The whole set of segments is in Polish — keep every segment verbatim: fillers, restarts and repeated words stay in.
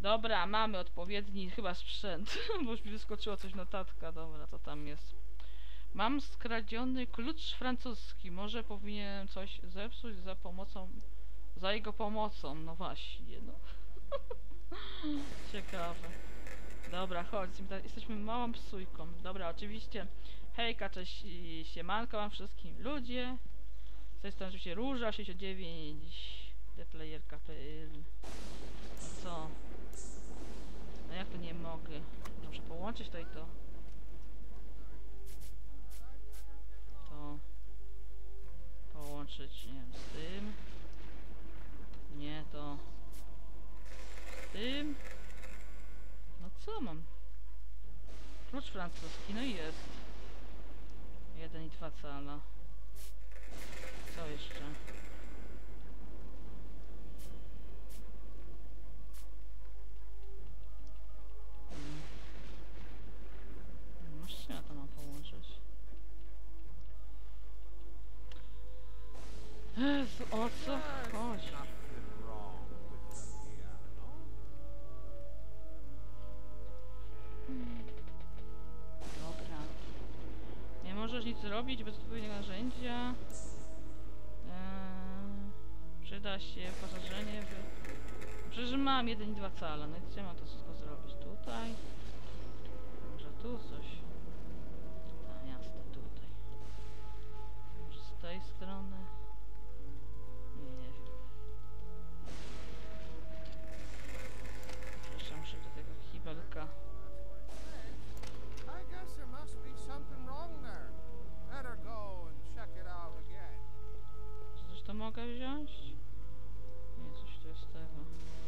Dobra, mamy odpowiedni chyba sprzęt, bo już mi wyskoczyło coś notatka. Dobra, co tam jest? Mam skradziony klucz francuski. Może powinienem coś zepsuć za pomocą... Za jego pomocą, no właśnie, no. Ciekawe. Dobra, chodź, jesteśmy małą psujką. Dobra, oczywiście. Hejka, cześć, siemanko wam wszystkim ludzie. Z tej strony oczywiście Róża sześćdziesiąt dziewięć, theplayerka kropka p l. No co? No jak to nie mogę? Muszę połączyć to i to. To... Połączyć, nie wiem, z tym. Nie, to... Z tym. No co mam? Klucz francuski, no i jest. Jeden i dwa cala. Co jeszcze? Hmm. No z czym ja to mam połączyć? Jezu, o co chodzi? Dobra. Nie możesz nic zrobić bez odpowiedniego narzędzia. Eee, przyda się pasażernie. By... Przecież mam jeden i dwa cala. No i co mam to wszystko zrobić? Tutaj? Może tu coś? A jasne, tutaj. Może z tej strony? Nie, nie wiem. Jeszcze muszę do tego kibelka. Czy coś to mogę wziąć? Nie, coś tu jest tego.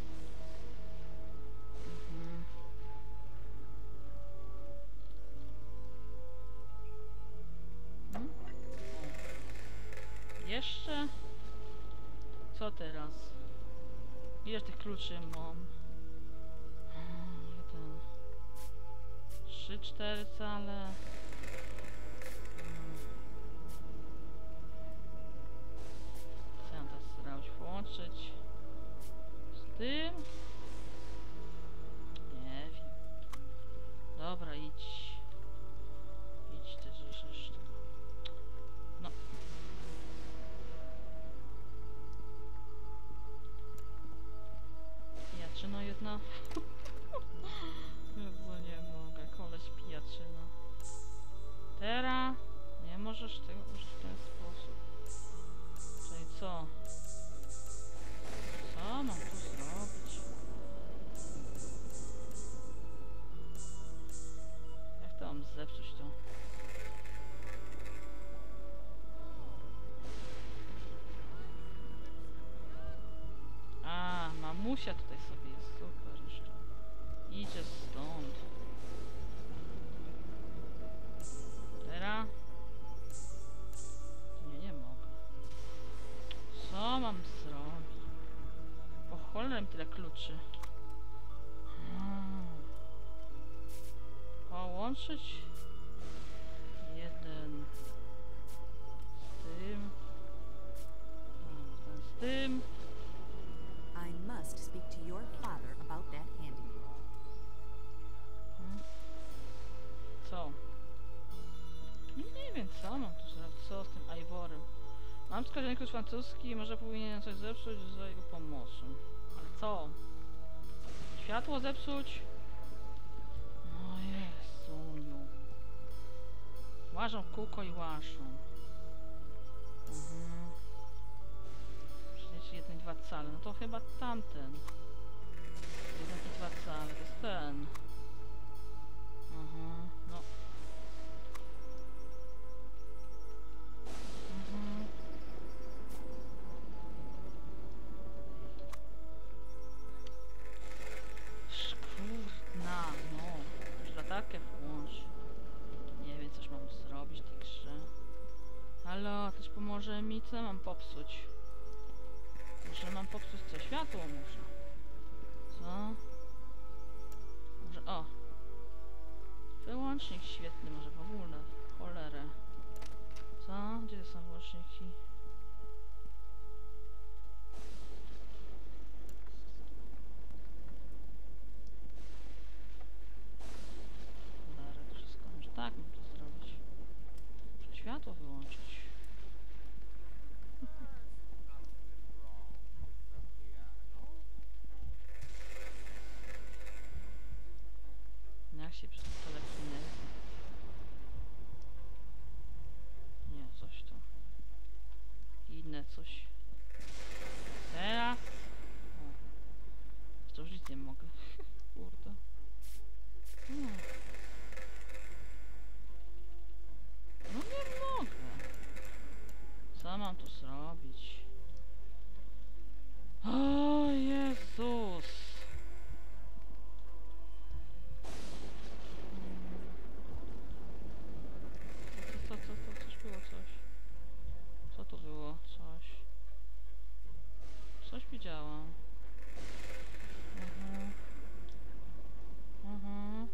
Mhm. Hmm? Jeszcze? Co teraz? Ile tych kluczy mam? Jeden. Trzy, cztery cale. Co ja teraz starałem się połączyć? Z tym? Nie wiem. Dobra, idź. Idź też jeszcze. No. Pijaczyno jedna. Jezu, nie mogę. Koleś pijaczyna. Teraz nie możesz tego użyć w ten sposób. Czyli co? Co mam tu zrobić? Jak to mam zepsuć to? A, mamusia tutaj sobie jest. Super jeszcze. Idzie stąd. Teraz? Nie, nie mogę. Co mam zrobić? Po cholerę mi tyle kluczy. Hmm. Połączyć jeden z tym. A, ten z tym. I must speak to your father about that handing you. Hmm. Co? Nie wiem, co mam tu zrobić. Co z tym Ivorem? Mam skradziony klucz francuski, może powinienem coś zepsuć za jego pomocą. Ale co? Światło zepsuć? O Jezuniu. Łażą w kółko i łażą. Mhm. Przecież jeden i dwa cale. No to chyba tamten. Jeden i dwa cale. To jest ten. Mhm. No. Mhm. Szkurna, no. Już latarkę włącz. Nie wiem, coś mam zrobić w tej grze. Halo, ktoś pomoże mi? Co mam popsuć? Może mam popsuć co? Światło może. Co? Może... O! Wyłącznik świetny, może w ogóle. Cholerę. Co? Gdzie są wyłączniki? nie mogę. Kurde. No. No nie mogę. Co mam tu zrobić? O Jezus! Co, co, co, co, coś było, coś. Co to było? Coś. Coś widziałam. Mhm. Mhm.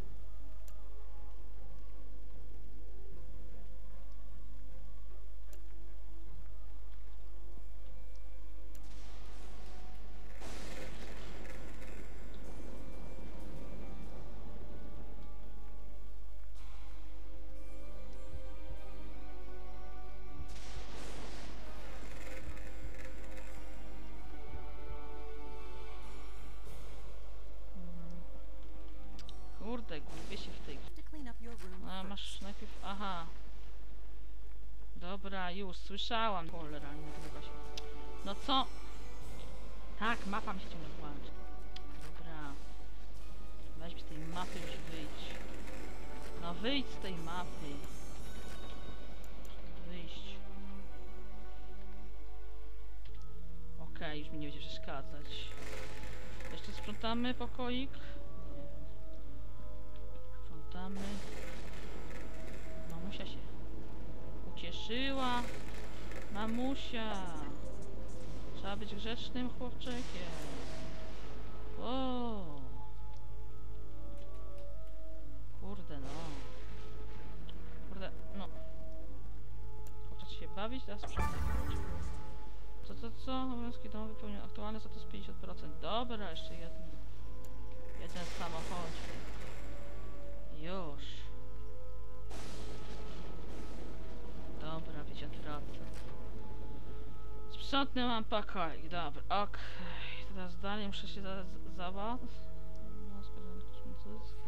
Kurde, gubię się w tej... To clean up your room A, masz first. najpierw... Aha. Dobra, już słyszałam. Cholera, nie nagrywa się. No co? Tak, mapa mi się ciągle włączy. Dobra. Weź z tej mapy już wyjdź. No wyjdź z tej mapy. Wyjść. Okej, okay, już mi nie będzie przeszkadzać. Jeszcze sprzątamy pokoik? Nie wiem. Sprzątamy. Mamusia się ucieszyła. Mamusia. Trzeba być grzecznym chłopczykiem. O. Kurde no. Kurde, no. Chłopczyk się bawić, teraz sprzątać. Co, co, co? Obowiązki domowe wypełnione. Aktualny status pięćdziesiąt procent. Dobra, jeszcze jeden. Jeden samochód. Już. Dobra, pięćdziesiąt procent. Sprzątny mam pokoik, dobra, okej. Okay. Teraz dalej muszę się za... za... za... No, składam francuski.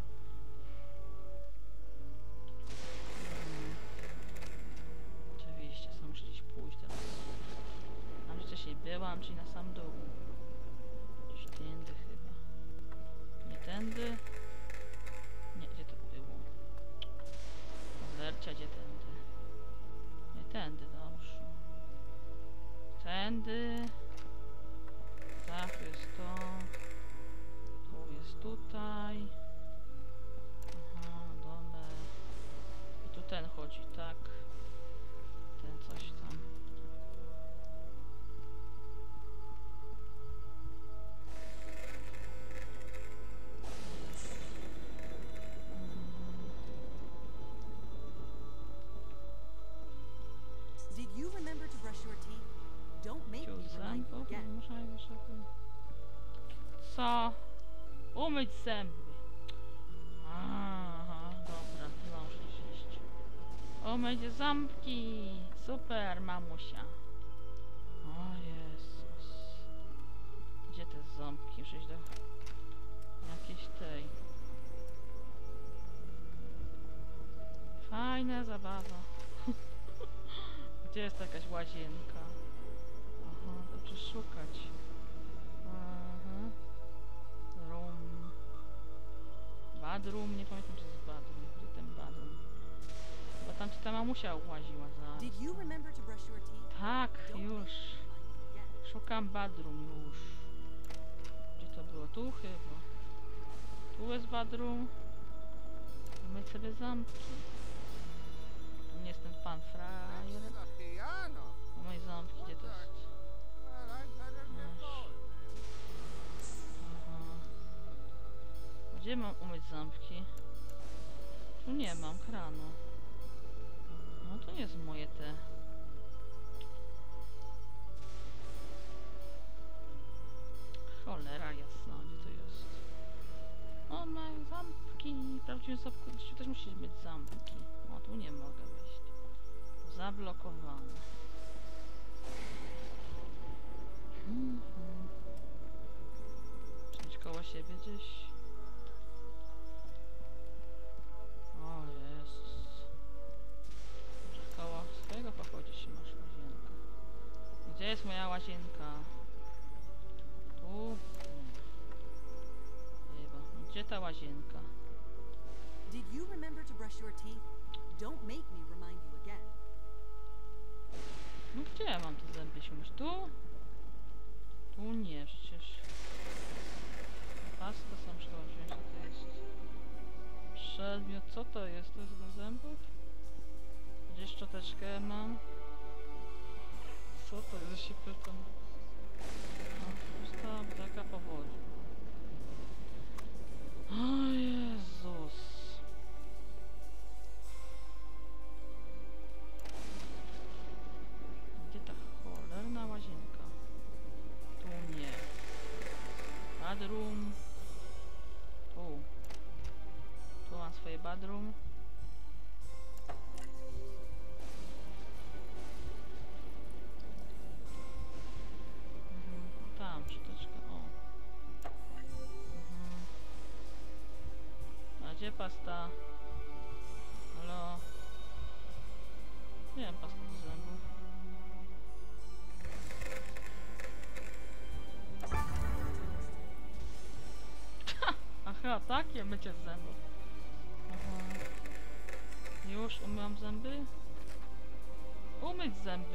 Hmm. Oczywiście, sam muszę gdzieś pójść teraz. Tam gdzie wcześniej byłam, czyli na sam dół. Gdzieś tędy chyba. Nie tędy. Nie, gdzie to było? Zercia, gdzie tędy? Nie tędy, dobrze. Tędy. Tak, tu jest to. Tu jest tutaj. Aha, na dole. I tu ten chodzi, tak. Ten coś tam. Did you remember to brush your teeth? Don't make me remind you again. Co? Umyć zęby. Aha, dobra, zdążę iść. Umyć ząbki. Super, mamusia. O Jezus. Gdzie te ząbki? Muszę iść do jakiejś tej. Fajna zabawa. Gdzie jest jakaś łazienka? Aha, dobrze szukać. Aha. Room. Badroom? Nie pamiętam, czy jest badroom. Gdzie ten badroom? Chyba tam, czy ta mamusia łaziła za... Did you remember to brush your teeth? Tak, Don't już. make me remind you again. Szukam badroom już. Gdzie to było? Tu chyba. Tu jest badroom. Umyć sobie ząbki. To nie jest ten pan frajer. That's the piano. Umyj ząbki, gdzie to jest? Well, I better get Masz. going then. Aha. Gdzie mam umyć ząbki? Tu nie mam kranu. No to nie jest moje te. Cholera jasna, gdzie to jest? O, mam ząbki. Prawdziwe ząbki. Tu też musisz mieć ząbki. O, tu nie mogę wejść. Zablokowane. Mhm. Czy koło siebie gdzieś? O Jezus. Może koło swojego pochodzić się masz łazienkę. Gdzie jest moja łazienka? Tu? Nie. ta łazienka? Did you remember to brush your teeth? Don't make me remind you again. No gdzie ja mam te zęby się myć? Tu? Tu nie, przecież. Pastę sam trzeba wziąć, co to jest? Przedmiot, co to jest? To jest do zębów? Gdzieś szczoteczkę mam. Co to jest? Ja się pytam. A, pusta taka powoli. O Jezus. Gdzie ta cholerna łazienka? Tu nie. Badroom. Tu. Tu mam swoje badroom. Mhm. Tam, szczoteczka. O. Mhm. A gdzie pasta? Halo? Nie wiem, pasta do zębów. Aha, takie mycie zębów. Aha. Już umyłam zęby? Umyć zęby.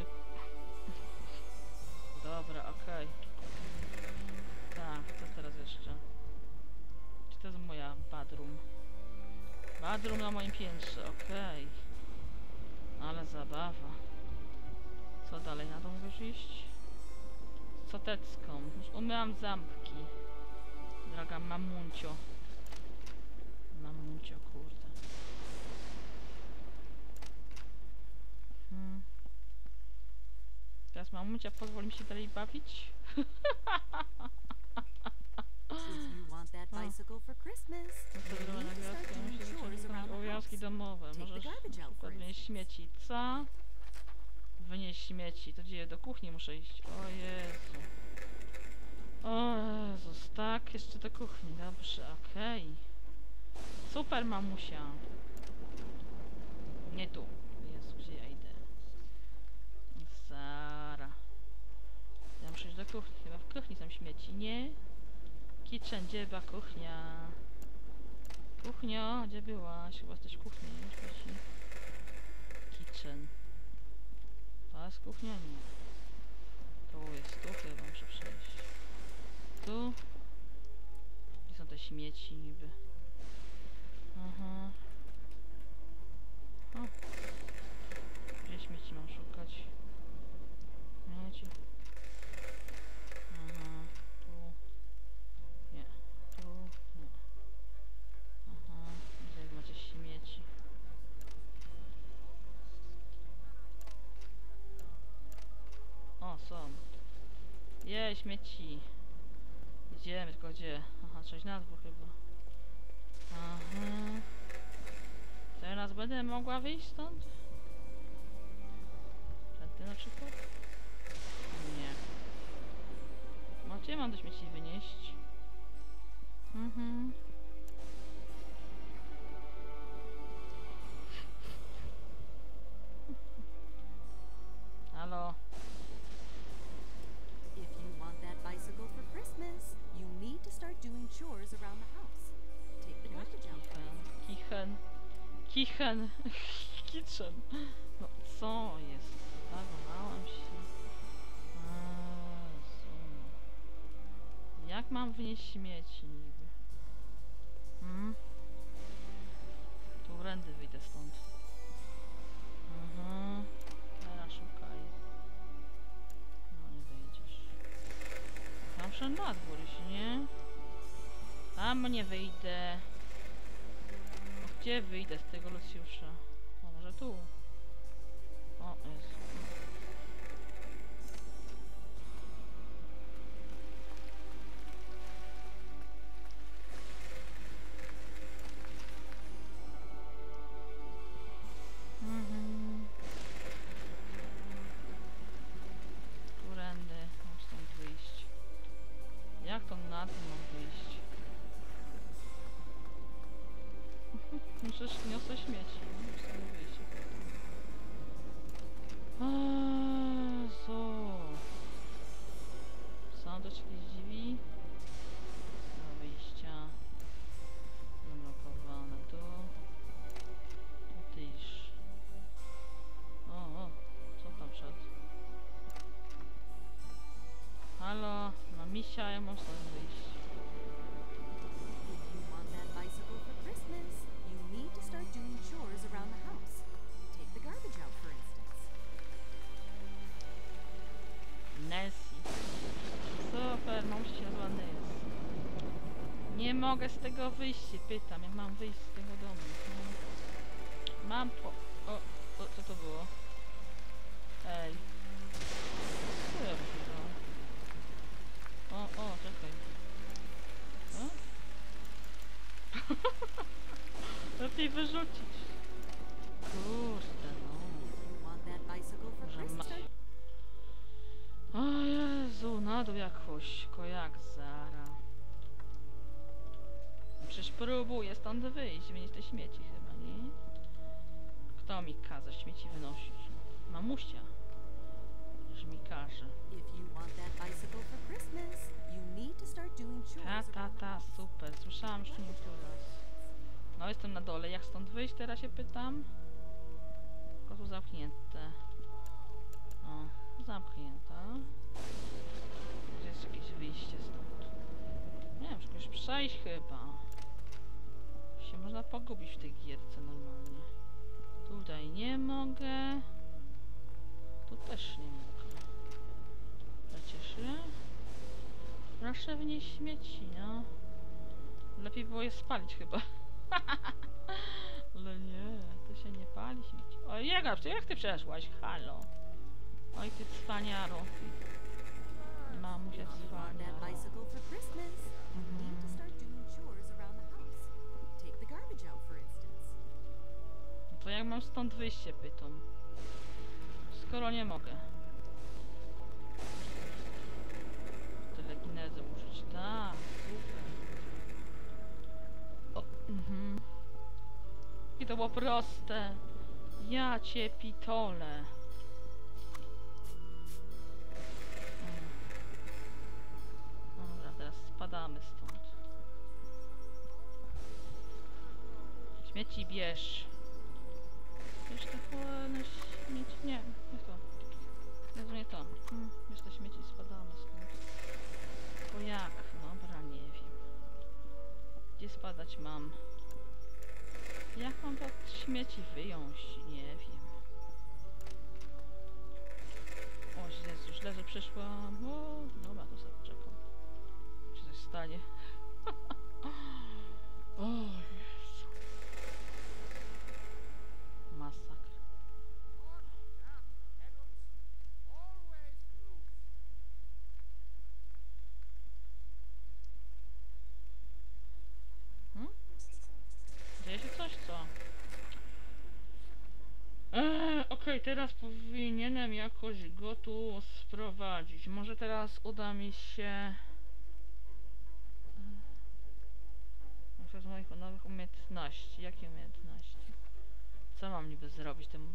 Dobra, okej. Tak, co teraz jeszcze? Czy to jest moja badroom? Badroom na moim piętrze, okej. Ale zabawa. Co dalej? Na dół już iść? Z cotecką. Już umyłam ząbki. Droga mamuncio. Mamuncio, kurde. Hmm. Teraz mamuncia pozwoli mi się dalej bawić? If you want that Oh. bicycle for Christmas, No to you zrobię need to nagradzkę, start muszę doing chores zacząć around wykonać the obowiązki house. domowe. Take the Możesz garbage out, for wynieść instance. śmieci. Co? Wynieść śmieci. To gdzie? Do kuchni muszę iść. O Jezu. O Jezus, tak? Jeszcze do kuchni. Dobrze, okej. Super, mamusia. Nie tu. Jezu, gdzie ja idę? Zara. Ja muszę iść do kuchni. Chyba w kuchni są śmieci, nie? Kitchen, gdzie była kuchnia? Kuchnio, gdzie byłaś? Chyba jesteś w kuchni, nie? Śmieci. Kitchen. To jest kuchnia? Nie. Tu jest, tu chyba muszę przejść. Tu? Gdzie są te śmieci niby? Aha. O. Gdzie śmieci mam szukać? Śmieci. Aha. Tu. Nie. Tu. Nie. Aha. Gdzie macie śmieci? O, są. Jej, śmieci. Idziemy, tylko gdzie? Aha, trzeba iść na dwór chyba. Aha. Teraz będę mogła wyjść stąd? Ty na przykład? Nie. No gdzie mam do śmieci wynieść? Mhm. Halo? If you want that bicycle for Christmas, you need to start doing chores around the house. Take the garbage out, for instance. Kichen. Kichen. Kitchen. No co jest? Zagowałam się. Jezu. Jak mam wnieść śmieci niby? Hmm? Tu rędy wyjdę stąd. Mhm. Teraz szukaj. No nie wyjdziesz. Tam muszę na dwór iść, nie? Tam nie wyjdę. No gdzie wyjdę z tego Lucjusza? O, może tu? O, jest. Mhm. Którędy mam stąd wyjść? Jak to na tym mam wyjść? Przecież niosę śmieci. Muszę sobie wyjść. Jezu. Są też jakieś dziwi? Do wyjścia. mogę z tego wyjść, się pytam, jak mam wyjść z tego domu. No. Mam po... O, o, co to było? Ej. Co ja robię? O, o, czekaj. O? Lepiej wyrzucić. Kurde, no. You want that bicycle for Może ma... Christmas? O Jezu, na dół jakoś, jak zara. Przecież próbuję stąd wyjść, wynieść te śmieci chyba, nie? Kto mi każe śmieci wynosić? Mamusia. Że mi każe. If you want that bicycle for Christmas, you need to start doing chores Ta, ta, around the ta, house. super. Słyszałam już nie raz. No jestem na dole. Jak stąd wyjść? Teraz się pytam. Tylko tu zamknięte. O, zamknięta. Gdzie jest jakieś wyjście stąd? Nie wiem, jakoś przejść chyba. Się można pogubić w tej gierce normalnie. Tutaj nie mogę. Tu też nie mogę. Przecież ja? Proszę wnieść śmieci, no. Lepiej było je spalić chyba. Ale nie, to się nie pali śmieci. O, Jega, jak ty przeszłaś? Halo. Oj, ty cwaniaro. Ty mamusia If you want that cwaniaro. bicycle for Christmas, you need to start doing chores around the house. Take the garbage out, for instance. No to jak mam stąd wyjść, się pytam. Skoro nie mogę. Telekinezę użyć. Tak, super. O, mhm. I to było proste. Ja cię pitole. Mm. Dobra, teraz spadamy stąd. Śmieci bierz. Bierz te chłodne śmieci. Nie, nie to. Nie, nie to. Hmm, bierz te śmieci i spadamy stąd. To jak? Dobra, nie wiem. Gdzie spadać mam? Jak mam te śmieci wyjąć? Nie wiem. O, Jezu, źle, że przyszłam. O, dobra, to sobie poczekam. Czy coś stanie? O, Jezu. Masakra. Always close. Hmm? Dzieje się coś, co? Eee, okej, teraz powinienem jakoś go tu sprowadzić. Może teraz uda mi się... Na przykład z moich nowych umiejętności. Jakie umiejętności? Co mam niby zrobić temu?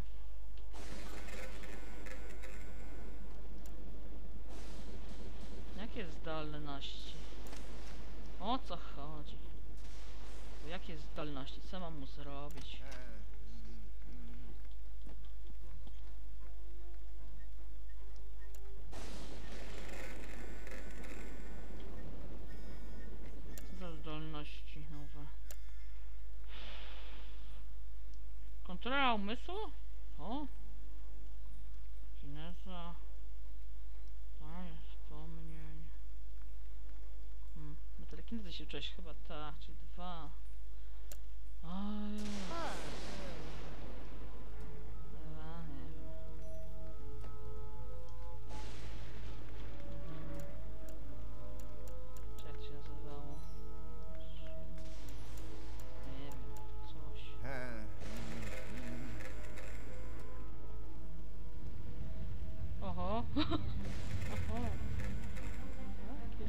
Jakie zdolności? O co chodzi? Jakie zdolności? Co mam mu zrobić? Co za zdolności nowe? Kontrola umysłu? O! Kineza. Panie, wspomnień. Hmm. No telekinezy się uczyłeś chyba tak, czyli dwa. Oj. Dwa, nie wiem. Mhm. Czy jak to się nazywało? Trzy. Nie wiem, coś. Oho. Oho. Takie.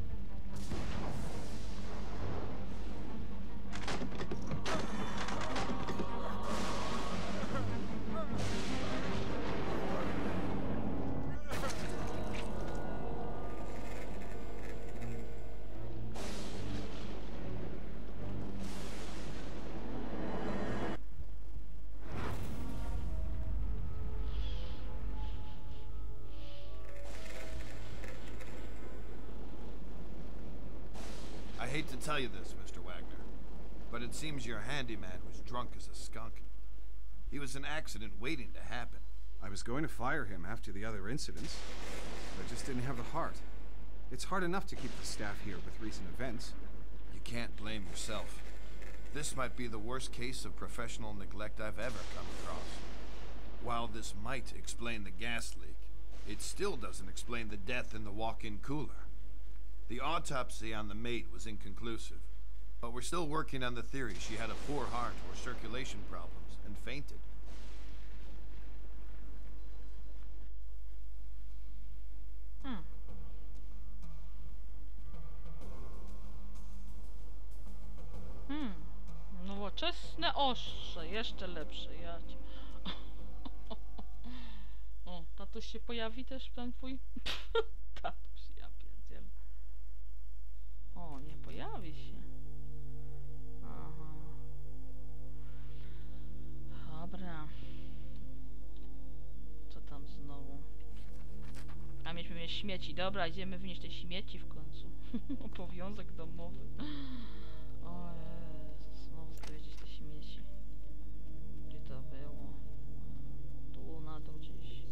I hate to tell you this, Mister Wagner, but it seems your handyman was drunk as a skunk. He was an accident waiting to happen. I was going to fire him after the other incidents, but I just didn't have the heart. It's hard enough to keep the staff here with recent events. You can't blame yourself. This might be the worst case of professional neglect I've ever come across. While this might explain the gas leak, it still doesn't explain the death in the walk-in cooler. The autopsy on the maid was inconclusive, but we're still working on the theory she had a poor heart or circulation problems and fainted. Hmm. Hmm. Nowoczesne ostrze, jeszcze lepsze, ja cię. O, tatuś się pojawi też, ten twój? Tatuś, ja pierdzielę. O, nie pojawi się. Aha. Dobra. Co tam znowu? A mieliśmy mieć śmieci. Dobra, idziemy wynieść te śmieci w końcu. Obowiązek domowy. O Jezu, znowu zwiedzić te śmieci. Gdzie to było? Tu na dół gdzieś.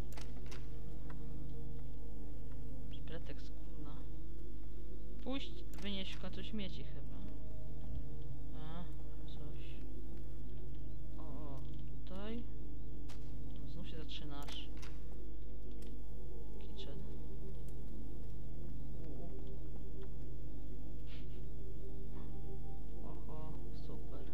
Hmm. Pretekst kurna. Pójść, wynieść w końcu śmieci chyba. A, coś. O, tutaj. No, znów się zaczynasz. Kitchen. U. Oho, super.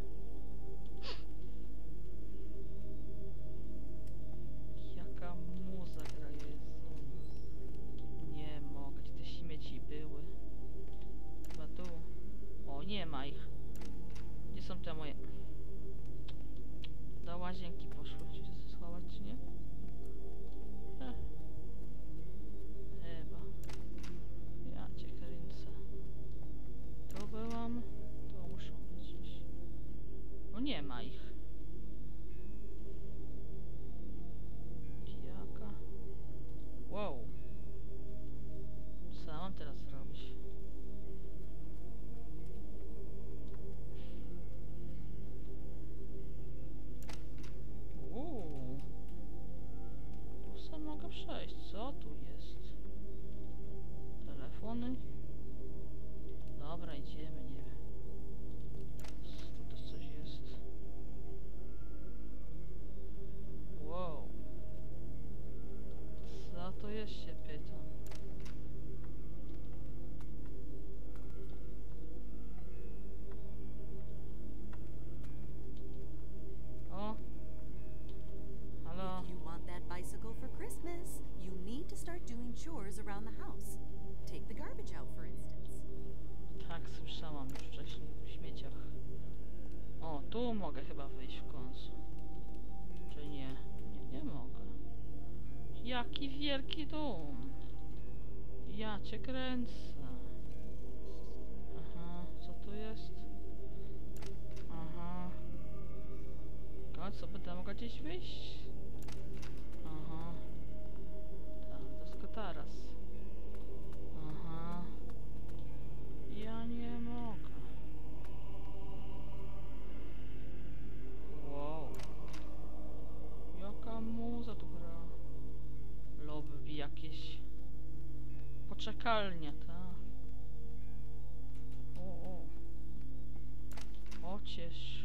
Jaka muza gra, Jezu. Nie mogę, gdzie te śmieci były. Chyba tu. O, nie ma ich. Gdzie są te moje... Do łazienki poszły. Czy się schować, czy nie? Eh. Chyba. Ja cię kręcę. Tu byłam. Tu muszą być gdzieś. No nie ma ich. Jaka? Wow. Co mam teraz zrobić? Uuu. Tu sam mogę przejść. Co tu jest? Telefony? Dobra, idziemy, nie wiem. Tu też coś jest. Wow. Co to jest, się pytam. O. Halo. If you want that bicycle for Christmas, you need to start doing chores around the house. Take the garbage out, for instance. Tak, słyszałam już wcześniej w śmieciach. O, tu mogę chyba wyjść w końcu. Czy nie? Nie, nie mogę. Jaki wielki dom. Ja cię kręcę. Aha, co tu jest? Aha. W końcu będę mogła gdzieś wyjść? Aha. Tak, to jest tylko teraz. Aha. Ja nie mogę. Wow. Jaka muza tu gra. Lobby jakieś. Poczekalnia, ta. O, o. Ociesz.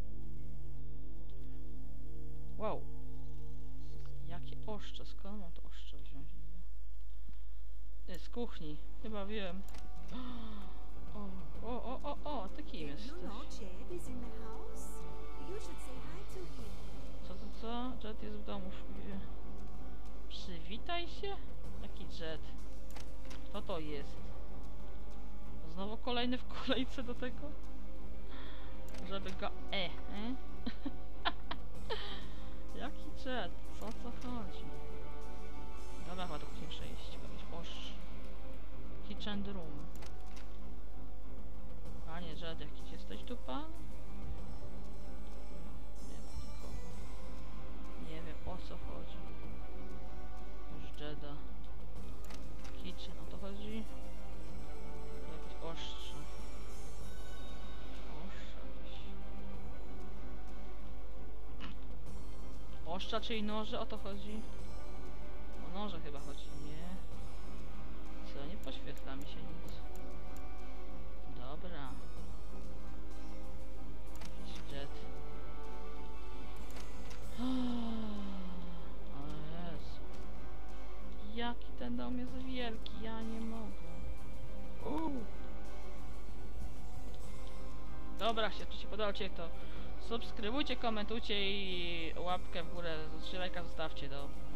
Wow. Jakie oszcze. Skąd mam to oszcze wziąć? Nie, z kuchni. Chyba wiem. O, o, o, o, o, taki Did jesteś. you know Jed is in the house? You should say hi to him. Co, co, co? Jet jest w domu. Przy- Przywitaj się? Jaki Jet? Kto to jest? Znowu kolejny w kolejce do tego? Żeby go... E, e? Jaki Jet? Co, co chodzi? Dobra, chyba do kuchni przejść. Jakiś osz... Kitchen room. Panie Jet, jakiś jesteś tu pan? No, nie ma nikogo. Nie wiem, o co chodzi. Już Jeda. Kitchen, o to chodzi? To jakieś ostrze. Ostrze jakieś. Ostrza, czyli noże, o to chodzi? O noże chyba chodzi, nie? Co, nie poświetla mi się nic. Dobra. Dobra. Jakiś jet. O Jezu. Jaki ten dom jest wielki, ja nie mogę. Uuu. Dobra, jak ci się podobał to subskrybujcie, komentujcie i łapkę w górę, lajka zostawcie, do